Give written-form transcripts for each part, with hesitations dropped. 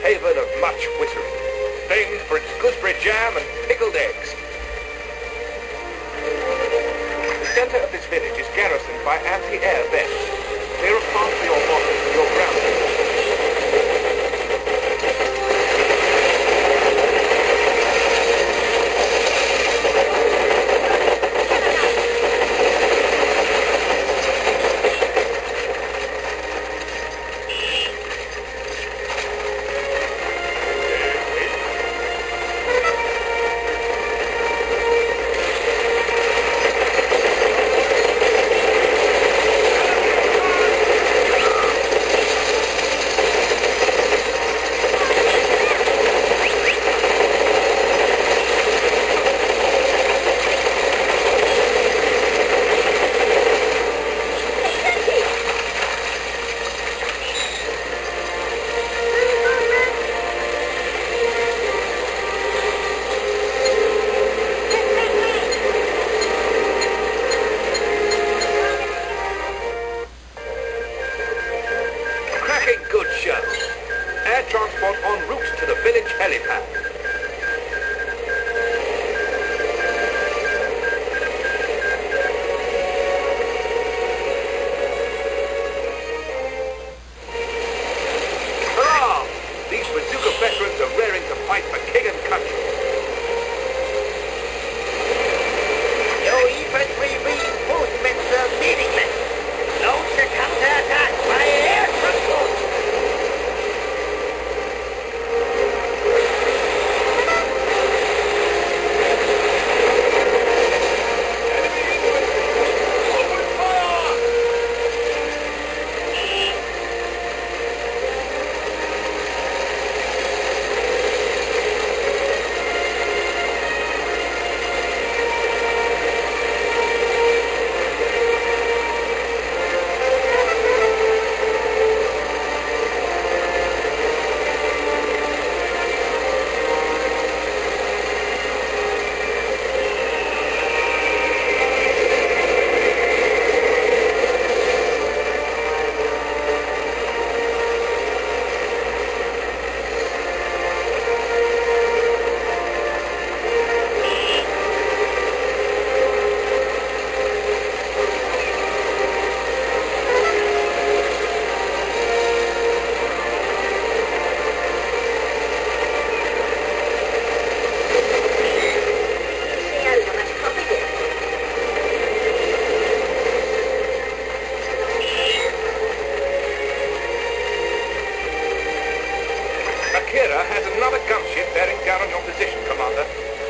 haven of much wizardry, famed for its gooseberry jam and pickled eggs. The center of this village is garrisoned by anti-air vets. Clear a path for your bosses and your ground forces. Air transport en route to the village helipad. Hurrah! These bazooka veterans are raring to fight for king and country. Your infantry reinforcements are meaningless. Launch a counterattack by air transport. Has another gunship bearing down on your position, Commander.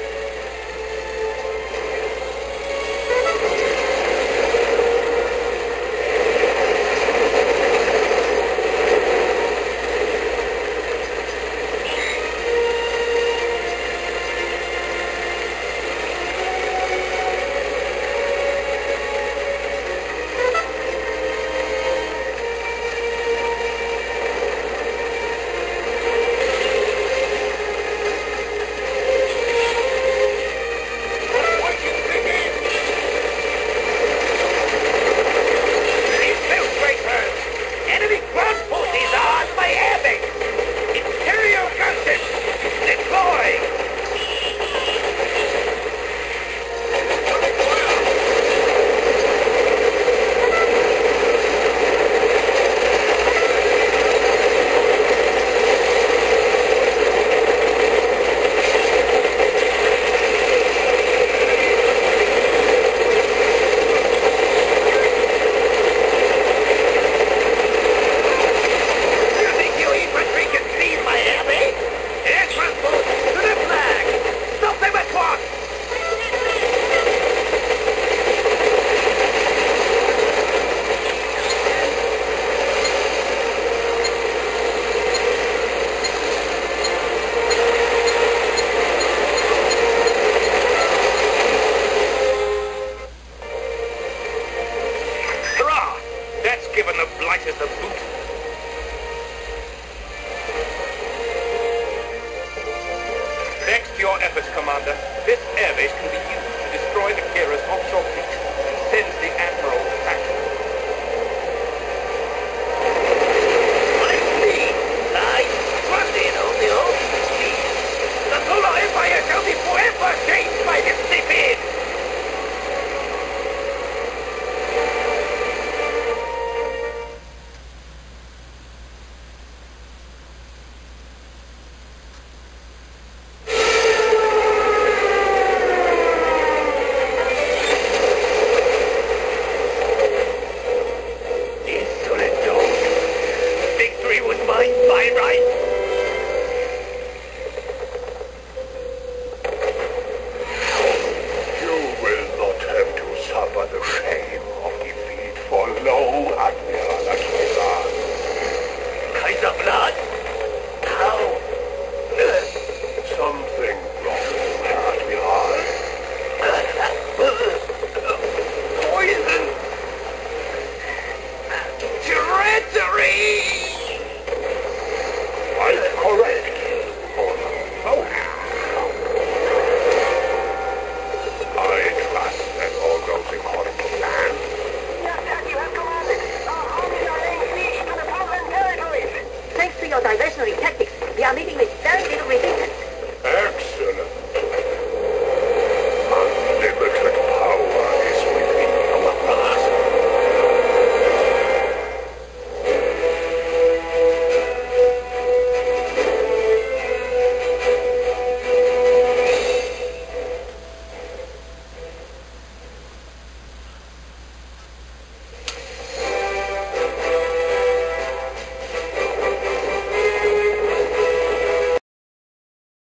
Given the blighters a boot. Thanks to your efforts, Commander, this airbase can be used to destroy Akira's offshore fleet and send the Admiral packing. I see. I trust it. By right.